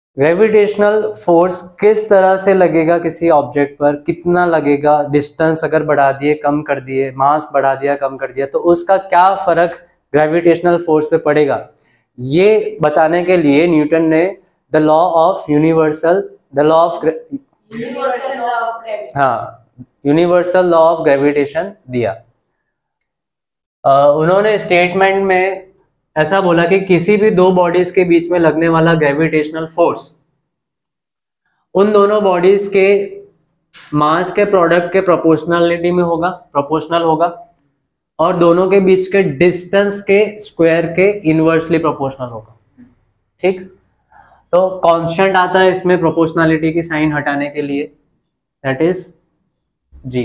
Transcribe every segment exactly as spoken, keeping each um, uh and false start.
Gravitational force किस तरह से लगेगा किसी ऑब्जेक्ट पर, कितना लगेगा, डिस्टेंस अगर बढ़ा दिए कम कर दिए, मास बढ़ा दिया कम कर दिया, तो उसका क्या फर्क ग्रेविटेशनल फोर्स पे पड़ेगा, ये बताने के लिए न्यूटन ने the law of universal the law of हाँ यूनिवर्सल लॉ ऑफ ग्रेविटेशन दिया। uh, उन्होंने स्टेटमेंट में ऐसा बोला कि किसी भी दो बॉडीज के बीच में लगने वाला ग्रेविटेशनल फोर्स उन दोनों बॉडीज के मास के प्रोडक्ट के प्रोपोर्शनलिटी में होगा, प्रोपोर्शनल होगा, और दोनों के बीच के डिस्टेंस के स्क्वायर के इनवर्सली प्रोपोर्शनल होगा। ठीक, तो कांस्टेंट आता है इसमें प्रोपोर्शनलिटी की साइन हटाने के लिए, दैट इज जी।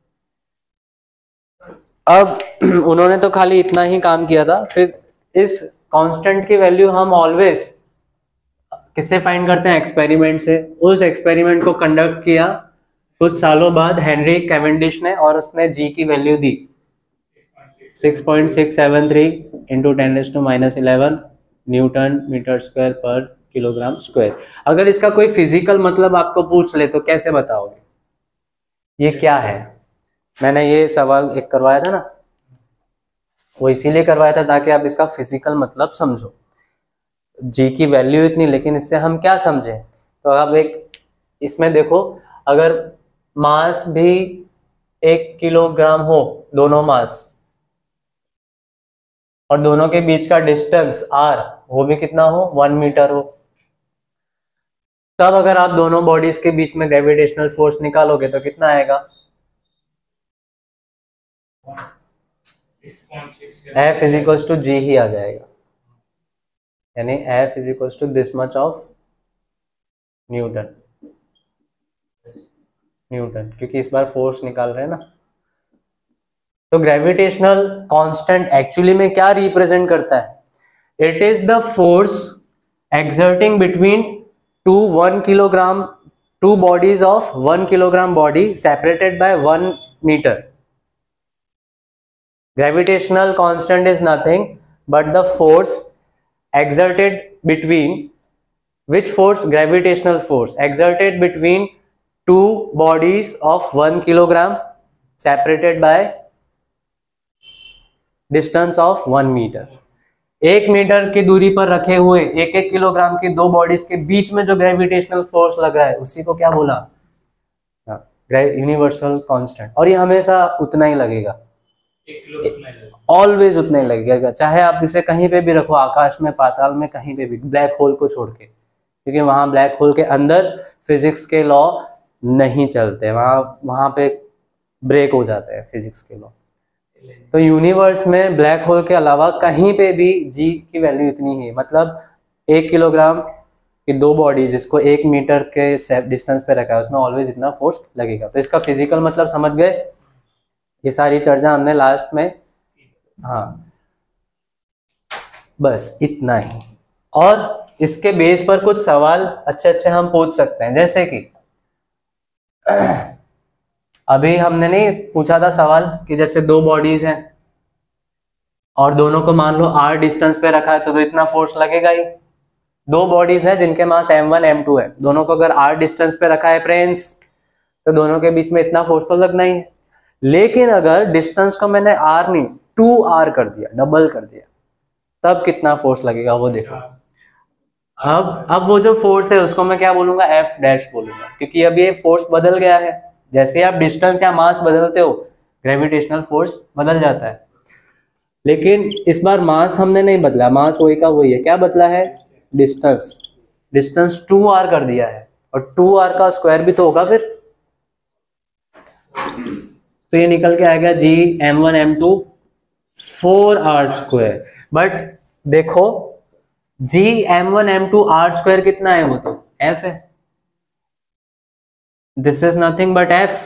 अब उन्होंने तो खाली इतना ही काम किया था, फिर इस कांस्टेंट की वैल्यू हम ऑलवेज किससे फाइंड करते हैं, एक्सपेरिमेंट से। उस एक्सपेरिमेंट को कंडक्ट किया कुछ सालों बाद हेनरी कैवेंडिश ने, और उसने जी की वैल्यू दी six point six seven three into ten raise to minus eleven newton metre square पर किलोग्राम स्क्वायर। अगर इसका कोई फिजिकल मतलब आपको पूछ ले तो कैसे बताओगे ये क्या है? मैंने ये सवाल एक करवाया था ना, वो इसीलिए करवाया था ताकि आप इसका फिजिकल मतलब समझो। जी की वैल्यू इतनी, लेकिन इससे हम क्या समझें? तो आप एक इसमें देखो, अगर मास भी एक किलोग्राम हो, दोनों मास, और दोनों के बीच का डिस्टेंस आर वो भी कितना हो, वन मीटर हो, तब अगर आप दोनों बॉडीज के बीच में ग्रेविटेशनल फोर्स निकालोगे तो कितना आएगा? F is equal to G ही आ जाएगा, यानी F is equal to this much of newton newton क्योंकि इस बार फोर्स निकाल रहे हैं ना। तो ग्रेविटेशनल कांस्टेंट एक्चुअली में क्या रिप्रेजेंट करता है? It is the force exerting between two one kilogram two bodies of one kilogram body separated by one metre. Gravitational constant is nothing but the force exerted between, which force? Gravitational force exerted between two bodies of one kilogram separated by distance of one meter। एक metre की दूरी पर रखे हुए एक एक kilogram की दो बॉडीज के बीच में जो ग्रेविटेशनल फोर्स लग रहा है उसी को क्या बोला? Universal constant. और ये हमेशा उतना ही लगेगा, ऑलवेज उतना ही लगेगा, चाहे आप इसे कहीं पे भी रखो, आकाश में, पाताल में, कहीं पे भी, ब्लैक होल को छोड़ के, क्योंकि वहां ब्लैक होल के अंदर फिजिक्स के लॉ नहीं चलते, वहां वहां पे ब्रेक हो जाते हैं फिजिक्स के लॉ। तो यूनिवर्स में ब्लैक होल के अलावा कहीं पे भी जी की वैल्यू इतनी ही, मतलब एक किलोग्राम की दो बॉडी जिसको एक मीटर के डिस्टेंस पे रखा है उसमें ऑलवेज इतना फोर्स लगेगा। तो इसका फिजिकल मतलब समझ गए? ये सारी चर्चा हमने लास्ट में, हाँ बस इतना ही। और इसके बेस पर कुछ सवाल अच्छे अच्छे हम पूछ सकते हैं, जैसे कि अभी हमने नहीं पूछा था सवाल कि जैसे दो बॉडीज हैं और दोनों को मान लो आर डिस्टेंस पे रखा है तो, तो इतना फोर्स लगेगा ही। दो बॉडीज हैं जिनके mass M one M two है, दोनों को अगर आर डिस्टेंस पे रखा है फ्रेंड्स, तो दोनों के बीच में इतना फोर्स तो लगना ही है। लेकिन अगर डिस्टेंस को मैंने आर नहीं टू आर कर दिया, डबल कर दिया, तब कितना फोर्स लगेगा वो देखो। अब अब वो जो फोर्स है उसको मैं क्या बोलूंगा? एफ डैश बोलूंगा, क्योंकि अब ये फोर्स बदल गया है। जैसे आप डिस्टेंस या मास बदलते हो ग्रेविटेशनल फोर्स बदल जाता है, लेकिन इस बार मास हमने नहीं बदला, मास वही का वही है। क्या बदला है? डिस्टेंस डिस्टेंस टू आर कर दिया है, और टू आर का स्क्वायर भी तो होगा फिर, तो ये निकल के आएगा G M one M two four R square. But देखो G M one M two R square कितना है? वो तो एफ है, this is nothing but F.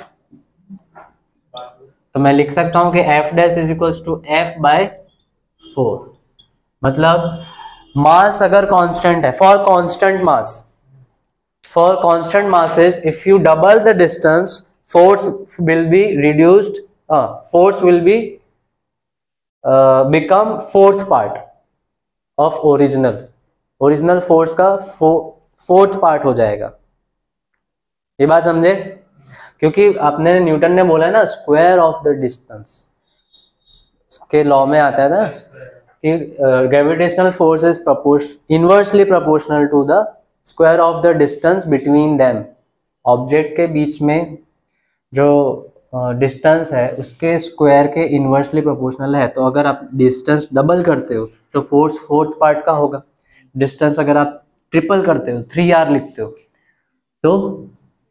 तो मैं लिख सकता हूं कि F dash is equal to F by four. मतलब मास अगर कांस्टेंट है, for constant mass, for constant masses if you double the distance force will be reduced, uh, force will be uh, become fourth part of original original force का fourth part हो जाएगा। ये बात समझे? क्योंकि आपने न्यूटन ने बोला है ना स्क्वायर ऑफ द डिस्टेंस के लॉ में आता है ना कि gravitational force is proportional inversely proportional to the square of the distance between them. Object के बीच में जो डिस्टेंस uh, है उसके स्क्वायर के इनवर्सली प्रोपोर्शनल है। तो अगर आप डिस्टेंस डबल करते हो तो फोर्स फोर्थ पार्ट का होगा। डिस्टेंस अगर आप ट्रिपल करते हो, थ्री आर लिखते हो, तो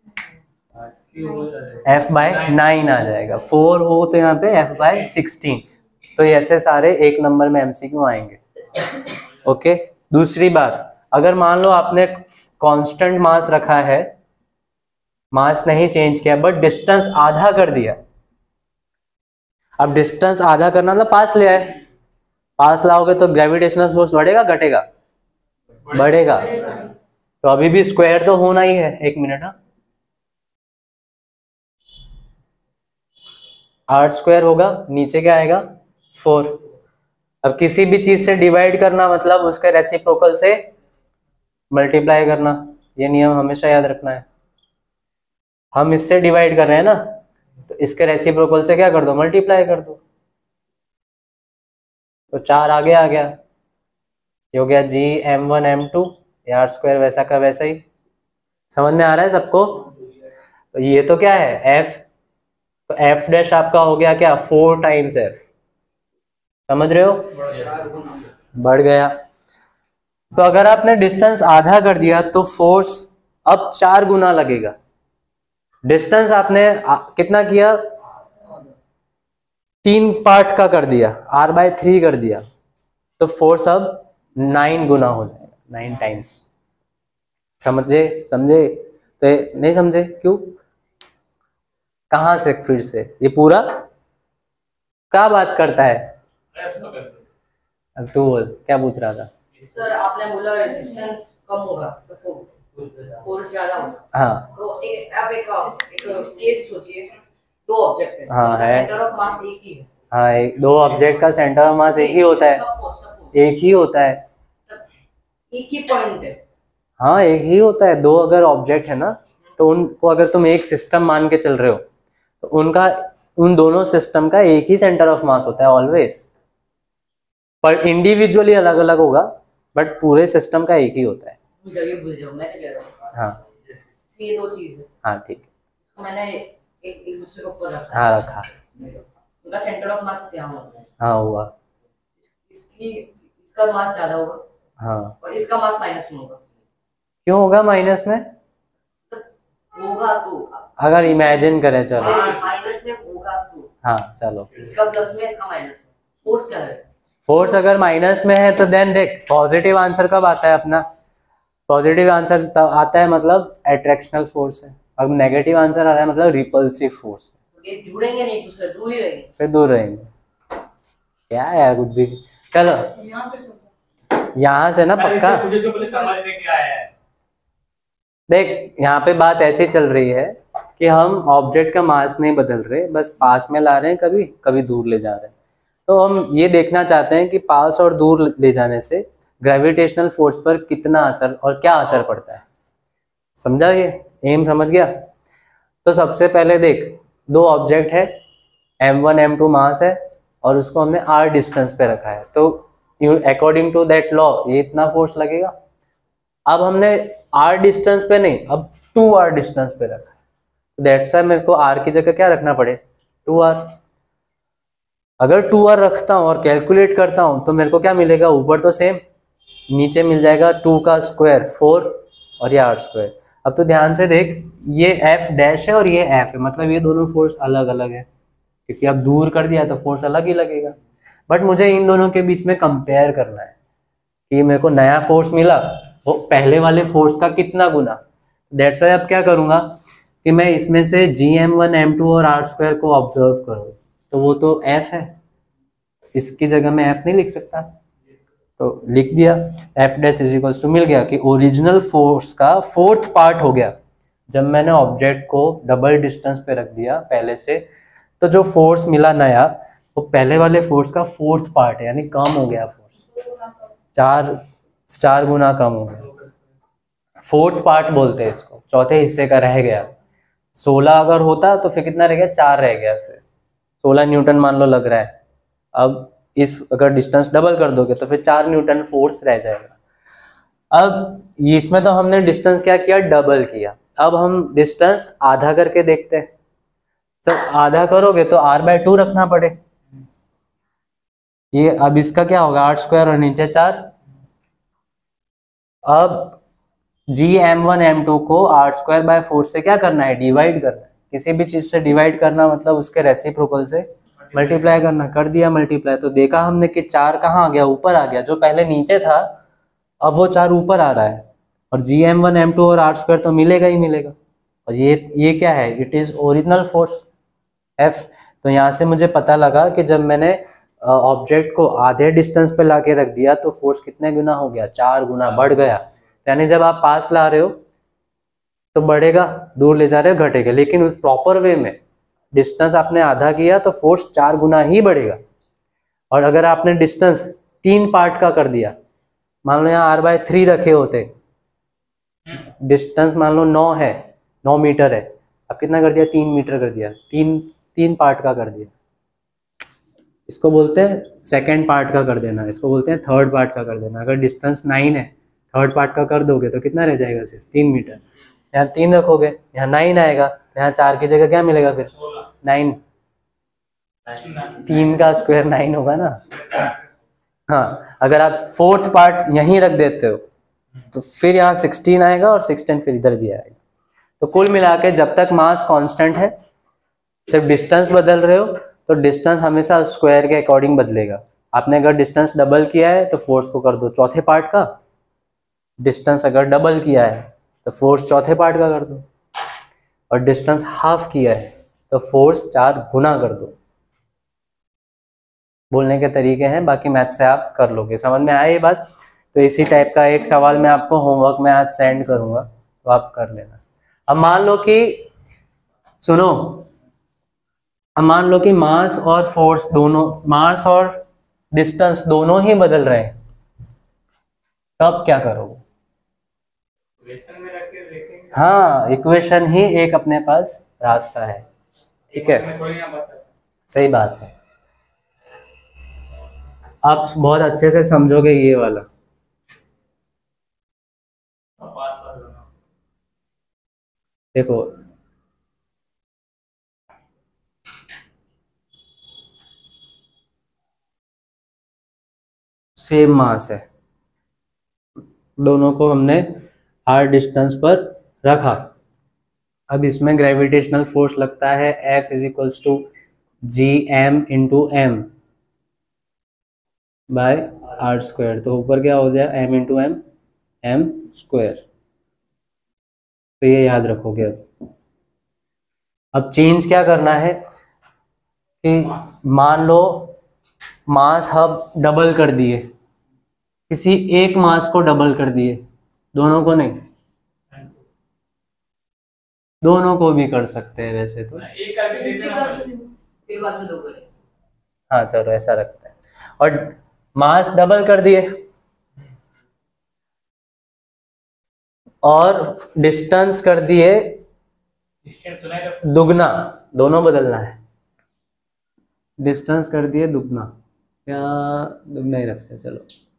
एफ बाय नाइन आ जाएगा। फोर हो तो यहाँ पे एफ बाय सिक्सटीन। तो ऐसे सारे एक नंबर में एमसीक्यू आएंगे। ओके, दूसरी बात, अगर मान लो आपने कांस्टेंट मास रखा है, मास नहीं चेंज किया, बट डिस्टेंस आधा कर दिया। अब डिस्टेंस आधा करना मतलब पास ले आए, पास लाओगे तो ग्रेविटेशनल फोर्स बढ़ेगा घटेगा? बढ़ेगा। तो अभी भी स्क्वायर तो होना ही है। एक मिनट, हाँ, आठ स्क्वायर होगा, नीचे क्या आएगा? फोर। अब किसी भी चीज से डिवाइड करना मतलब उसके रेसिप्रोकल से मल्टीप्लाई करना, ये नियम हमेशा याद रखना है। हम इससे डिवाइड कर रहे हैं ना, तो इसके रेसिप्रोकल से क्या कर दो? मल्टीप्लाई कर दो। तो चार आगे आ गया, ये हो गया G M one M two, R square वैसा का वैसा ही। समझ में आ रहा है सबको? तो ये तो क्या है? एफ। तो एफ डैश आपका हो गया क्या? Four times F. समझ रहे हो? बढ़ गया। तो अगर आपने डिस्टेंस आधा कर दिया तो फोर्स अब चार गुना लगेगा। डिस्टेंस आपने आ, कितना किया? तीन पार्ट का कर दिया, आर बाय थ्री कर दिया, तो फोर्स अब नाइन गुना हो जाएगा, नाइन टाइम्स। समझे? समझे? तो नहीं समझे? क्यों? कहां से फिर से? ये पूरा क्या बात करता है? अब तू बोल, क्या पूछ रहा था? सर आपने बोला डिस्टेंस कम होगा तो फोर्स ज्यादा होगा। हाँ, तो एक आप एक एक केस सोचिए, दो ऑब्जेक्ट है, हाँ है, सेंटर ऑफ मास एक ही है। हाँ, एक दो ऑब्जेक्ट का सेंटर ऑफ मास एक ही होता है, एक ही होता है, एक ही पॉइंट है। हाँ एक ही होता है। दो अगर ऑब्जेक्ट है ना, तो उनको अगर तुम एक सिस्टम मान के चल रहे हो तो उनका उन दोनों सिस्टम का एक ही सेंटर ऑफ मास होता है ऑलवेज, पर इंडिविजुअली अलग अलग होगा, बट पूरे सिस्टम का एक ही होता है। ये भूल जाओ, मैं कह रहा हूँ। हाँ, ये दो चीज है। हाँ ठीक है, मैंने एक एक दूसरे के ऊपर रखा। हाँ रखा, उनका सेंटर ऑफ मास क्या होगा? हाँ हुआ, इसकी इसका मास ज्यादा होगा, हाँ, और इसका मास माइनस में होगा। क्यों होगा माइनस में? तो होगा तो अगर इमेजिन करें, चलो माइनस में होगा तो, हाँ चलो, इसका प्लस में इसका माइनस में, फोर्स क्या है? फोर्स अगर माइनस में है तो देन देख पॉजिटिव आंसर कब आता है अपना? पॉजिटिव आंसर तब आता है मतलब अट्रैक्शनल फोर्स है। अब नेगेटिव आंसर आ रहा है मतलब रिपल्सिव फोर्स है। ये जुड़ेंगे नहीं, एक दूसरे दूर ही रहेंगे, फिर दूर रहेंगे। क्या है यार कुछ भी। चलो यहाँ से यहाँ से ना पक्का देख, यहाँ पे बात ऐसी चल रही है कि हम ऑब्जेक्ट का मास नहीं बदल रहे, बस पास में ला रहे हैं, कभी कभी दूर ले जा रहे हैं। तो हम ये देखना चाहते हैं कि पास और दूर ले जाने से ग्रेविटेशनल फोर्स पर कितना असर और क्या असर पड़ता है। समझा? ये एम समझ गया? तो सबसे पहले देख, दो ऑब्जेक्ट है, M one M two mass है और उसको हमने आर डिस्टेंस पे रखा है, तो अकॉर्डिंग टू दैट लॉ ये इतना फोर्स लगेगा। अब हमने आर डिस्टेंस पे नहीं, अब टू आर डिस्टेंस पे रखा है, दैट्स वाई मेरे को आर की जगह क्या रखना पड़े? Two R. अगर टू आर रखता हूँ और कैलकुलेट करता हूँ तो मेरे को क्या मिलेगा? ऊपर तो सेम, नीचे मिल जाएगा टू का स्क्वायर फोर और ये आर स्क्वायर। अब तो ध्यान से देख, ये एफ डैश है और ये एफ है, मतलब ये दोनों फोर्स अलग अलग है, क्योंकि अब दूर कर दिया तो फोर्स अलग ही लगेगा। बट मुझे इन दोनों के बीच में कंपेयर करना है कि मेरे को नया फोर्स मिला, वो पहले वाले फोर्स का कितना गुना। दैट्स वाई अब क्या करूँगा कि मैं इसमें से G M one M two और आर स्क्वायर को ऑब्जर्व करूँ, तो वो तो एफ है, इसकी जगह मैं एफ नहीं लिख सकता, तो लिख दिया F dash is equals to, मिल गया कि ओरिजिनल फोर्स का फोर्थ पार्ट हो गया। जब मैंने ऑब्जेक्ट को डबल डिस्टेंस पे रख दिया पहले से, तो जो फोर्स मिला नया वो पहले वाले फोर्स का फोर्थ पार्ट है, यानी कम हो गया फोर्स, चार चार गुना कम हो गया। फोर्थ पार्ट बोलते हैं इसको, चौथे हिस्से का रह गया। सोलह अगर होता तो फिर कितना रह गया, चार रह गया, फिर सोलह न्यूटन मान लो लग रहा है। अब इस अगर डिस्टेंस डबल कर दोगे तो फिर चार न्यूटन फोर्स रह जाएगा। अब इसमें तो हमने डिस्टेंस क्या किया, डबल किया। अब हम डिस्टेंस आधा करके देखते हैं। सब आधा करोगे तो आर बाय टू रखना पड़े। ये अब इसका क्या होगा, आर स्क्वायर और नीचे चार। अब G M one M two को आर स्क्वायर बाय फोर से क्या करना है, डिवाइड करना है। किसी भी चीज से डिवाइड करना मतलब उसके रेसिप्रोकल से मल्टीप्लाई करना। कर दिया मल्टीप्लाई, तो देखा हमने कि चार कहाँ आ गया, ऊपर आ गया। जो पहले नीचे था अब वो चार ऊपर आ रहा है। और G M one M two और आर स्क्वायर तो मिलेगा ही मिलेगा। और ये ये क्या है, it is original force F. तो यहाँ से मुझे पता लगा कि जब मैंने ऑब्जेक्ट को आधे डिस्टेंस पे लाके रख दिया तो फोर्स कितने गुना हो गया, चार गुना बढ़ गया। यानी जब आप पास ला रहे हो तो बढ़ेगा, दूर ले जा रहे हो घटेगा, लेकिन प्रॉपर वे में डिस्टेंस आपने आधा किया तो फोर्स चार गुना ही बढ़ेगा। और अगर आपने डिस्टेंस तीन पार्ट का कर दिया, मान लो यहाँ आर बाय थ्री रखे होते, डिस्टेंस मान लो नौ है, नौ मीटर है, अब कितना कर दिया, तीन मीटर कर दिया, तीन तीन पार्ट का कर दिया। इसको बोलते हैं सेकेंड पार्ट का कर देना, इसको बोलते हैं थर्ड पार्ट का कर देना। अगर डिस्टेंस नाइन है, थर्ड पार्ट का कर दोगे तो कितना रह जाएगा, सिर्फ तीन मीटर। यहाँ तीन रखोगे, यहाँ नाइन आएगा, यहाँ चार की जगह क्या मिलेगा, फिर नाइन। तीन का स्क्वायर नाइन होगा ना। हाँ, अगर आप फोर्थ पार्ट यहीं रख देते हो तो फिर यहाँ सिक्सटीन आएगा और सिक्सटीन फिर इधर भी आएगा। तो कुल मिला के जब तक मास कांस्टेंट है, सिर्फ डिस्टेंस बदल रहे हो, तो डिस्टेंस हमेशा स्क्वायर के अकॉर्डिंग बदलेगा। आपने अगर डिस्टेंस डबल किया है तो फोर्स को कर दो चौथे पार्ट का, डिस्टेंस अगर डबल किया है तो फोर्स चौथे पार्ट का कर दो, और डिस्टेंस हाफ किया है तो फोर्स चार गुना कर दो। बोलने के तरीके हैं, बाकी मैथ से आप कर लोगे। समझ में आया ये बात? तो इसी टाइप का एक सवाल मैं आपको होमवर्क में आज सेंड करूंगा, तो आप कर लेना। अब मान लो कि सुनो, अब मान लो कि मास और फोर्स दोनों, मास और डिस्टेंस दोनों ही बदल रहे हैं, तब क्या करोगे? इक्वेशन में रख के देखेंगे। हाँ, इक्वेशन ही एक अपने पास रास्ता है। ठीक है, सही बात है। आप बहुत अच्छे से समझोगे ये वाला। देखो सेम मास है, दोनों को हमने आर डिस्टेंस पर रखा। अब इसमें ग्रेविटेशनल फोर्स लगता है F is equals to G M into M by R square. तो ऊपर क्या हो जाए, m into M, M square. तो ये याद रखोगे। अब अब चेंज क्या करना है कि मान लो मास हम डबल कर दिए, किसी एक मास को डबल कर दिए, दोनों को नहीं, दोनों को भी कर सकते हैं वैसे तो। एक करके दे देना पहले। फिर बाद में दो करें। हाँ चलो ऐसा रखते हैं। और मास डबल कर दिए और डिस्टेंस कर दिए डिस्टेंस तो नहीं रख। दुगना, दोनों बदलना है। डिस्टेंस कर दिए दुगना, या दुगना ही रखते हैं, चलो।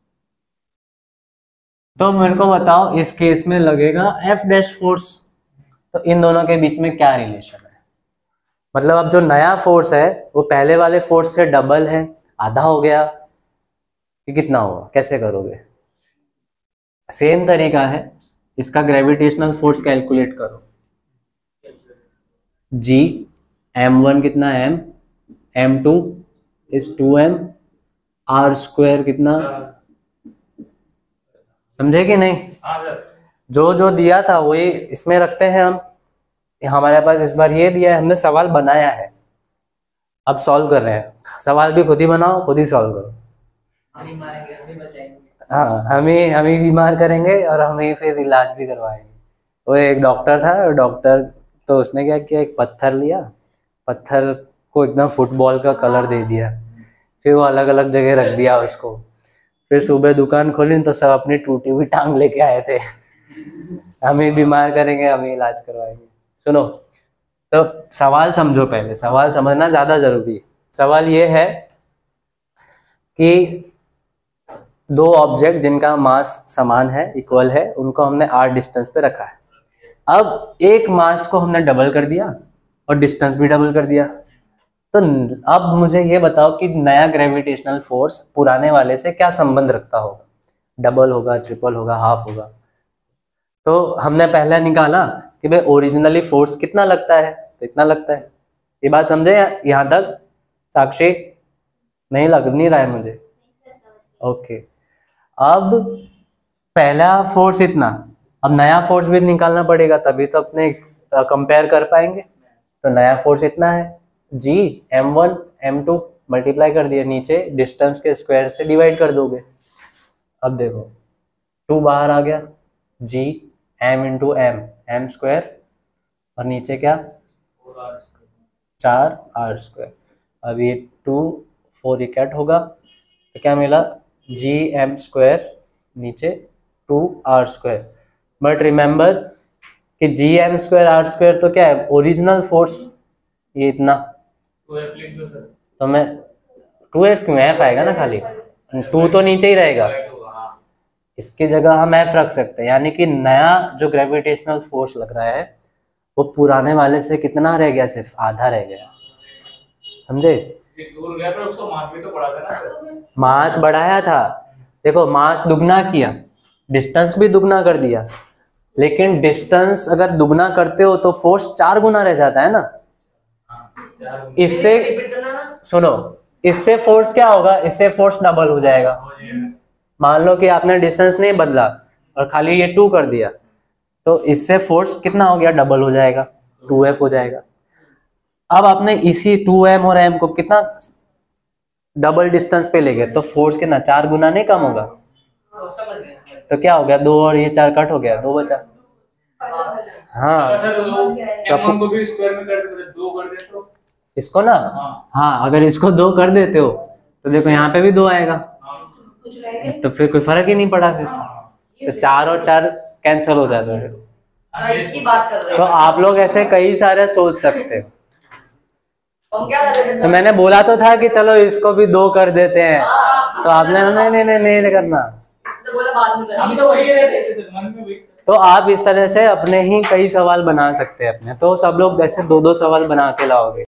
तो मेरे को बताओ इस केस में लगेगा एफ डैश फोर्स, तो इन दोनों के बीच में क्या रिलेशन है? मतलब अब जो नया फोर्स है वो पहले वाले फोर्स से डबल है, आधा हो गया, कि कितना होगा, कैसे करोगे? सेम तरीका है, इसका ग्रेविटेशनल फोर्स कैलकुलेट करो। जी एम वन कितना है, M M two is two M, R square कितना, समझे कि नहीं? हाँ सर। जो जो दिया था वही इसमें रखते हैं हम। हमारे पास इस बार ये दिया है, हमने सवाल बनाया है, अब सॉल्व कर रहे हैं। सवाल भी खुद ही बनाओ, खुद ही सॉल्व करो। हम ही मारेंगे, हम ही बचाएंगे। हाँ, हम ही हम ही बीमार करेंगे और हम ही फिर इलाज भी करवाएंगे। वो एक डॉक्टर था, डॉक्टर तो उसने क्या किया, एक पत्थर लिया, पत्थर को एकदम फुटबॉल का कलर दे दिया, फिर वो अलग अलग जगह रख दिया उसको। फिर सुबह दुकान खोली तो सब अपनी टूटी हुई टांग लेके आए थे हम ही बीमार करेंगे, हम ही इलाज करवाएंगे। सुनो, तो सवाल समझो, पहले सवाल समझना ज्यादा जरूरी है। सवाल ये है कि दो ऑब्जेक्ट जिनका मास समान है, इक्वल है, उनको हमने आर डिस्टेंस पे रखा है। अब एक मास को हमने डबल कर दिया और डिस्टेंस भी डबल कर दिया, तो अब मुझे ये बताओ कि नया ग्रेविटेशनल फोर्स पुराने वाले से क्या संबंध रखता होगा? डबल होगा, ट्रिपल होगा, हाफ होगा? तो हमने पहले निकाला कि भाई ओरिजिनली फोर्स कितना लगता है, तो इतना लगता है। ये बात समझे यहाँ तक? साक्षी नहीं लग नहीं रहा है मुझे। ओके, अब पहला फोर्स इतना, अब नया फोर्स भी निकालना पड़ेगा, तभी तो अपने कंपेयर कर पाएंगे। तो नया फोर्स इतना है, G M one M two multiply कर दिया, नीचे डिस्टेंस के स्क्वायर से डिवाइड कर दोगे। अब देखो टू बाहर आ गया, G M into M, M square, और नीचे क्या, चार आर स्क्वायर। अब ये टू फोर इकट होगा, तो क्या मिला, जी एम स्क्वायर नीचे two R square. But remember कि G M square R square तो क्या है, ओरिजिनल फोर्स, ये इतना, टू एफ लिख दो सर। तो मैं टू एफ क्यों, एफ आएगा ना खाली, टू तो नीचे ही रहेगा, इसकी जगह हम एफ रख सकते हैं। यानी कि नया जो ग्रेविटेशनल फोर्स लग रहा है वो पुराने वाले से कितना रह गया, सिर्फ आधा रह गया। समझे? दूर गया पर उसको मास भी तो बढ़ा था ना सर। मास बढ़ाया था, देखो मास दुगना किया, डिस्टेंस भी दुगना कर दिया, लेकिन डिस्टेंस अगर दुगना करते हो तो फोर्स चार गुना रह जाता है ना। इससे सुनो, इससे फोर्स क्या होगा, इससे फोर्स डबल हो जाएगा। मान लो कि आपने डिस्टेंस नहीं बदला और खाली ये टू कर दिया, तो इससे फोर्स कितना हो गया, डबल हो जाएगा, टू एफ हो जाएगा। अब आपने इसी टू एम और एम को कितना डबल डिस्टेंस पे ले गए, तो फोर्स कितना, चार गुना नहीं कम होगा। तो क्या हो गया, दो और ये चार कट हो गया, दो बचा। हाँ एम को भी स्क्वायर में कर दे, दो कर दे तो इसको ना, हाँ अगर इसको दो कर देते हो तो देखो यहाँ पे भी दो आएगा, तो फिर कोई फर्क ही नहीं पड़ा, फिर तो चार और चार कैंसिल हो जाता है। इसकी बात कर रहे हैं। तो आप लोग ऐसे कई सारे सोच सकते हो। हम क्या कर रहे थे? तो मैंने बोला तो था कि चलो इसको भी दो कर देते हैं, तो आपने नहीं नहीं नहीं नहीं करना, तो बोला बाद में हम करेंगे। तो वही कह रहे थे सर, मन में वही। तो आप इस तरह से अपने ही कई सवाल बना सकते हैं अपने। तो सब लोग ऐसे दो दो सवाल बना के लाओगे।